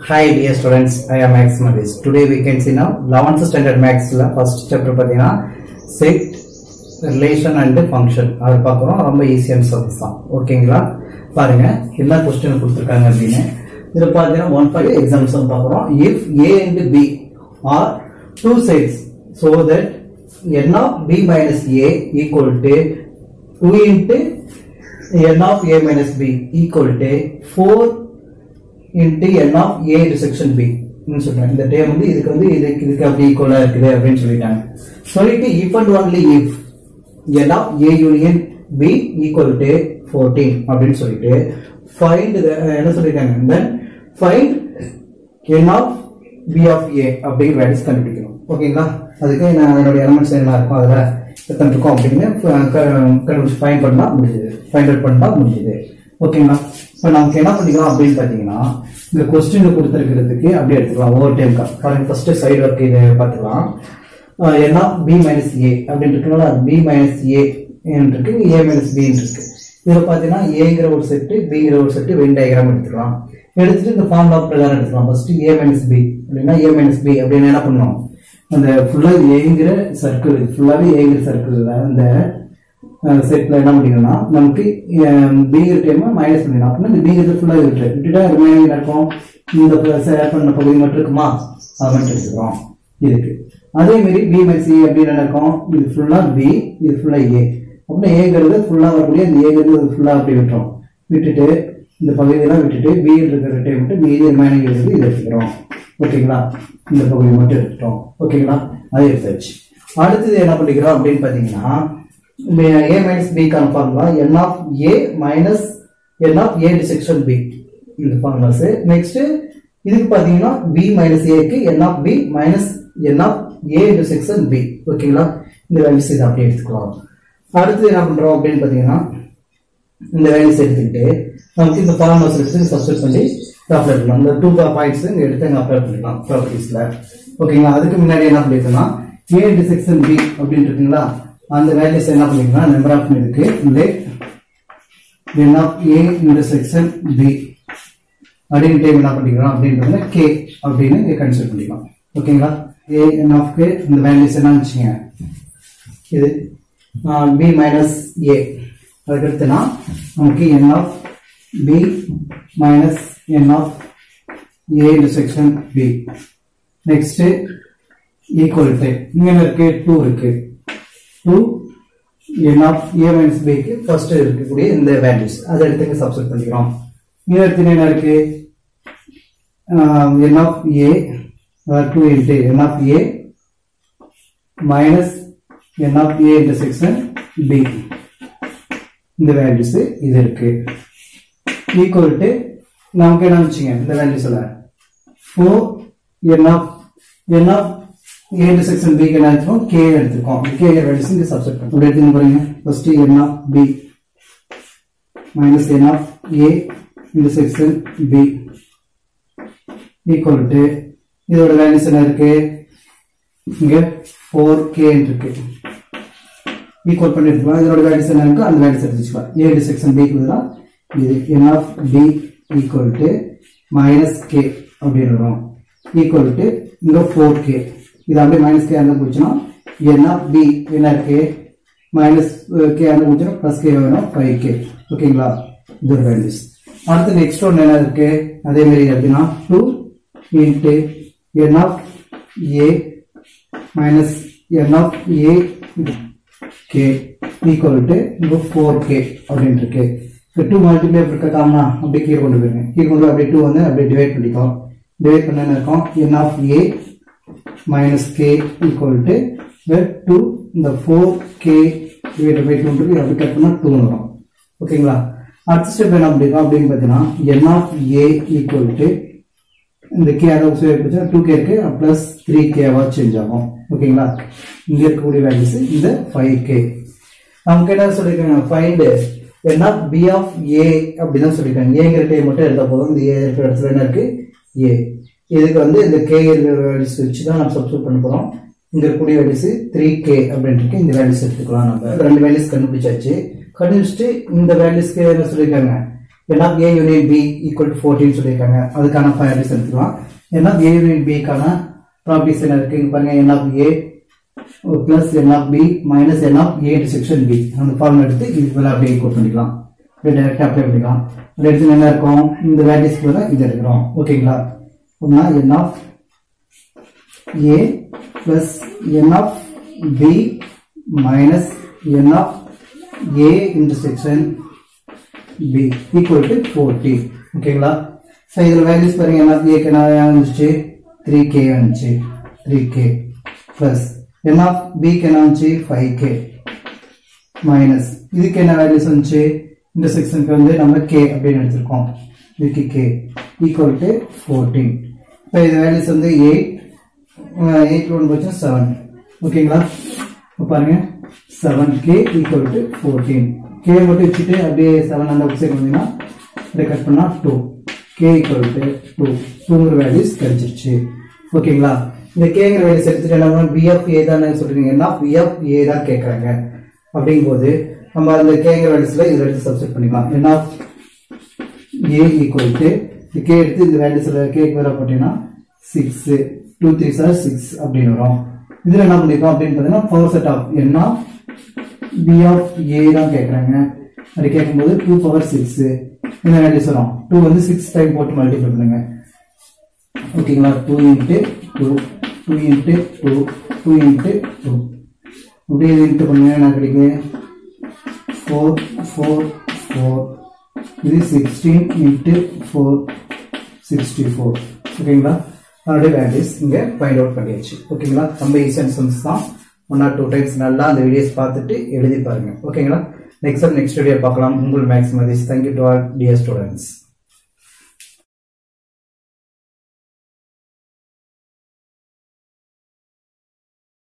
Hi dear students, I am Max Mavis. Today we can see now 11th standard Max first chapter pathina set relation and function. அது பார்க்கறோம் ரொம்ப ஈஸியான subject தான். ஓகேங்களா? பாருங்க எல்லா क्वेश्चन கொடுத்திருக்காங்க அப்படினே. இத பாத்தீங்கன்னா 1 எக்ஸாம்ஸ் பார்க்கறோம். If A and B are two sides so that n of B minus A equal to 2 into n of A minus B equal to 4 into n of A intersection B ன்னு சொல்றாங்க. இந்த dam வந்து இதுக்கு அப்படி ஈக்குவலா இருக்குது அப்படினு சொல்லிட்டாங்க. சொல்லிட்டு if and only if n of A union B equal to 14 அப்படினு சொல்லிட்டு find என்ன சொல்லிட்டாங்க, then find n of B of A அப்படிங்கிற வேல்யூஸ் கண்டுபிடிக்கணும். ஓகேங்களா? அதுக்கு நான் அதோட எலிமெண்ட்ஸ் என்ன இருக்கும் அதுல எத்தனை இருக்கும் அப்படின்னு கண்டுபிடிச்சு ஃபைண்ட் பண்ணா முடிஞ்சது, ஃபைண்ட் அவுட் பண்ணா முடிஞ்சது. ஓகேங்களா? இப்போ நமக்கு என்ன பண்ணிக்கலாம் அப்படின்னு பாத்தீங்கன்னா இந்த கொஸ்டின் கொடுத்துருக்கிறதுக்கு அப்படியே எடுத்துக்கலாம் ஓவர் டைம். பாருங்க ஃபர்ஸ்ட் சைடு ஒர்க் இதை பார்த்துக்கலாம். n of B minus A அப்படின்னு இருக்கனால B minus A இருக்கு, A minus B இருக்கு. இதுல பாத்தீங்கன்னா ஏங்கிற ஒரு செட்டு பிங்கிற ஒரு செட்டு வென் டயக்ராம் எடுத்துக்கலாம். எடுத்துட்டு இந்த ஃபார்முலா பிரகாரம் எடுத்துக்கலாம். ஃபர்ஸ்ட் A minus B அப்படின்னா A minus B அப்படின்னு என்ன பண்ணுவோம், அந்த ஃபுல்லா ஏங்கிற சர்க்கிள் ஃபுல்லாவே ஏங்கிற சர்க்கிள்ல அந்த செட்ல என்ன பண்ணிக்கணும்னா நமக்கு பிங்கிற டைம் மைனஸ் பண்ணிடணும். அப்படின்னா இந்த பிங்கிறது ஃபுல்லா விட்டுட்டா ரிமைனிங் இருக்கும். இந்த ஷேர் பண்ண பகுதி மட்டும் இருக்குமா, அது மட்டும் எடுத்துக்கிறோம் இதுக்கு. அதே மாதிரி B minus A அப்படின்னு நடக்கும், இது ஃபுல்லா B, இது ஃபுல்லா A. அப்படின்னா ஏங்கிறது ஃபுல்லா வரக்கூடிய இந்த ஏங்கிறது ஃபுல்லா அப்படி விட்டுரும். விட்டுட்டு இந்த பகுதியெல்லாம் விட்டுட்டு B இருக்கிற டைம் மட்டும் மீதி ரிமைனிங் இருக்குது இதை எடுத்துக்கிறோம். ஓகேங்களா? இந்த பகுதி மட்டும் எடுத்துட்டோம். ஓகேங்களா? அதை எடுத்தாச்சு. அடுத்தது என்ன பண்ணிக்கிறோம் அப்படின்னு பாத்தீங்கன்னா A minus B கான formula n of A minus n of A intersection B இந்த ஃபார்முலாஸ். நெக்ஸ்ட் இதுக்கு பாத்தீங்கன்னா B minus A க்கு n of B minus n of A intersection B. ஓகேங்களா? இந்த வேல்யூஸ் இதை அப்படியே எடுத்துக்கலாம். அடுத்து என்ன பண்றோம் அப்படின்னு பாத்தீங்கன்னா இந்த வேல்யூஸ் எடுத்துக்கிட்டு நமக்கு இந்த ஃபார்முலாஸ் எடுத்து சப்ஸ்டிட்யூட் பண்ணி அப்ளை பண்ணலாம். இந்த 2 பாயிண்ட்ஸ் இங்க எடுத்து அப்ளை பண்ணிக்கலாம் ப்ராப்பர்ட்டீஸ்ல. ஓகேங்களா? அதுக்கு முன்னாடி என்ன பண்ணிருக்கோம்னா A intersection B அப்படின்னு இருக்குங்களா, அந்த வேல்யூஸ் என்ன பண்ணிக்கலாம், நம்பர் ஆஃப் இருக்கு let n of A intersection B அப்படிங்கிற டைம் என்ன பண்ணிக்கலாம் அப்படின்றது K அப்படின்னு கன்சிடர் பண்ணிக்கலாம். ஓகேங்களா? A n of K இந்த வேல்யூஸ் என்ன வச்சுங்க, இது B minus A. அதுக்கடுத்துனா நமக்கு n of B minus n of A intersection B. Next equal to இங்க இருக்கு 2 இருக்கு, 2 n of A minus B க்கு ஃபர்ஸ்ட் இருக்கக்கூடிய இந்த வேல்யூஸ் அதை எடுத்து சப்ஸ்டிட்யூட் பண்ணிக்கிறோம். இங்க எடுத்து என்ன இருக்கு, n of A 2 into n of A minus n of A intersection B இந்த வேல்யூஸ் இது இருக்கு. ஈக்குவல் டு நமக்கு என்ன வச்சுங்க இந்த வேல்யூஸ்ல 4 n of A intersection B என்ன எடுத்துக்கோம், K எடுத்துக்கோம். K வேல்யூஸ் இங்க சப்ஸ்டிட்யூட் பண்ணி எடுத்து பாருங்க. First n of B minus n of A intersection B equal to இதோட வேல்யூஸ் என்ன இருக்கு, இங்க 4K இருக்கு. ஈக்குவல் பண்ணி எடுத்துக்கலாம். இதோட வேல்யூஸ் என்ன இருக்கு அந்த வேல்யூஸ் எடுத்துக்கலாம். A intersection B க்கு இது n of B equal to minus K அப்படின்னு வரும். ஈக்குவல் டு இங்க 4K. இது அப்படியே மைனஸ் K ஆன போச்சுன்னா n of B என்ன இருக்கு மைனஸ் K ஆன போச்சுன்னா பிளஸ் K வேணும் 5K. ஓகேங்களா? இது வேல்யூஸ். அடுத்து நெக்ஸ்ட் ஒன் என்ன இருக்கு அதே மாதிரி அப்படின்னா 2 into n of A minus n of A K equal to 4K அப்படின்னு இருக்கு. 2 மல்டிப்ளை பண்ணாமனா அப்படியே கீழ கொண்டு போயிருங்க. கீழ கொண்டு அப்படியே 2 வந்து அப்படியே டிவைட் பண்ணிக்கோம். டிவைட் பண்ணா என்ன இருக்கும், n of A minus K equal to 2 இந்த 4K divided by 2 இருக்கு. அப்படி கட் பண்ணா 2 வரும். ஓகேங்களா? அடுத்த ஸ்டெப் என்ன பண்ணிருக்கோம் அப்படின்னு பார்த்தீங்கன்னா n of A equal to இந்த K அதை உபயோக போச்சா 2K இருக்கு பிளஸ் 3K வா சேஞ்ச் ஆகும். ஓகேங்களா? இங்க இருக்கக்கூடிய வேல்யூஸ் இந்த 5K. நமக்கு என்ன சொல்லிருக்காங்க, find n of B of A அப்படிதான் சொல்லிருக்காங்க. ஏங்கிற டைம் மட்டும் எடுத்தா போதும். இந்த A இருக்கிற இடத்துல என்ன இருக்கு A. இதுக்கு வந்து இந்த K வேல்யூஸ் வச்சு தான் நம்ம சப்ஸ்டிட்யூட் பண்ண போறோம். இங்க இருக்கக்கூடிய வேல்யூஸ் 3K அப்படின்னு இருக்கு. இந்த வேல்யூஸ் எடுத்துக்கலாம். நம்ம ரெண்டு வேல்யூஸ் கண்டுபிடிச்சாச்சு. கண்டுபிடிச்சிட்டு இந்த வேல்யூஸ்க்கு என்ன சொல்லிருக்காங்க, n of a union b equal to 14 சொல்லிருக்காங்க. அதுக்கான ப்ராபர்ட்டிஸ் எடுத்துக்கலாம். n of a union b கான ப்ராபர்ட்டிஸ் என்ன இருக்கு பாருங்க. n of a plus n of b minus n of a intersection b அந்த ஃபார்முலா எடுத்து இதுல அப்படியே ஈக்குவல் பண்ணிக்கலாம். அப்படியே டைரக்டா அப்ளை பண்ணிக்கலாம். எடுத்து என்ன இருக்கும் இந்த வேல்யூஸ் கூட இது எடுக்கிறோம். ஓகேங்களா? அப்படினா n of a plus n of b minus n of a intersection b equal to 40. ஓகேங்களா? சோ இதுல வேல்யூஸ் பாருங்க. n of a க்கு என்ன வந்துச்சு 3k வந்துச்சு. 3k plus n of b க்கு என்ன வந்துச்சு 5k minus இதுக்கு என்ன வேல்யூஸ் வந்துச்சு இன்டர்செக்ஷனுக்கு வந்து நம்ம k அப்படினு எடுத்துறோம். இதுக்கு k equal to 14. இப்போ இந்த வேல்யூஸ் வந்து 8 1 போச்சு 7. ஓகேங்களா? இப்போ பாருங்க 7k equal to 14. k மட்டும் வச்சிட்டு அப்படியே 7 அந்த சைடு வந்தீங்கன்னா இத கட் பண்ணா 2. k equal to 2. 2 வேல்யூஸ் கிடைச்சிருச்சு. ஓகேங்களா? இந்த k ங்கற வேல்யூஸ் எடுத்துட்டு நம்ம b of a தான சொல்றீங்க. n of b of a தான் கேக்குறாங்க. அப்படிங்கும்போது நம்ம அந்த k ங்கற வேல்யூஸ்ல இத எடுத்து சப்ஸ்டிட் பண்ணிக்கலாம். n of a equal to k எடுத்து இந்த வேல்யூஸ்ல k க்கு வர போட்டீங்கன்னா 6 2 3 are 6 அப்படினு வரும். இதுல என்ன பண்ணிருக்கோம் அப்படினு பார்த்தீங்கன்னா power set of n of b of a தான் கேக்குறாங்க. அது கேக்கும்போது 2 power 6 இந்த வேல்யூஸ் வரும். 2 வந்து 6 டைம் போட்டு மல்டிப்ளை பண்ணுங்க. ஓகேங்களா? 2 into 2 2 into 2 2 into 2 அப்படியே இன்டு பண்ணுங்க. என்ன கிடைக்கும் 4 4 4 இது 16 into 4 64. ஓகேங்களா? அதோட வேல்யூஸ் இங்க ஃபைண்ட் அவுட் பண்ணியாச்சு. ஓகேங்களா? ரொம்ப ஈஸியான சம்ஸ் தான். 1 or 2 டைம்ஸ் நல்லா அந்த வீடியோஸ் பார்த்துட்டு எழுதி பாருங்க. ஓகேங்களா? நெக்ஸ்ட் வீடியோ பார்க்கலாம். உங்கள் மேக்ஸ் மதிஸ். Thank you to all dear students.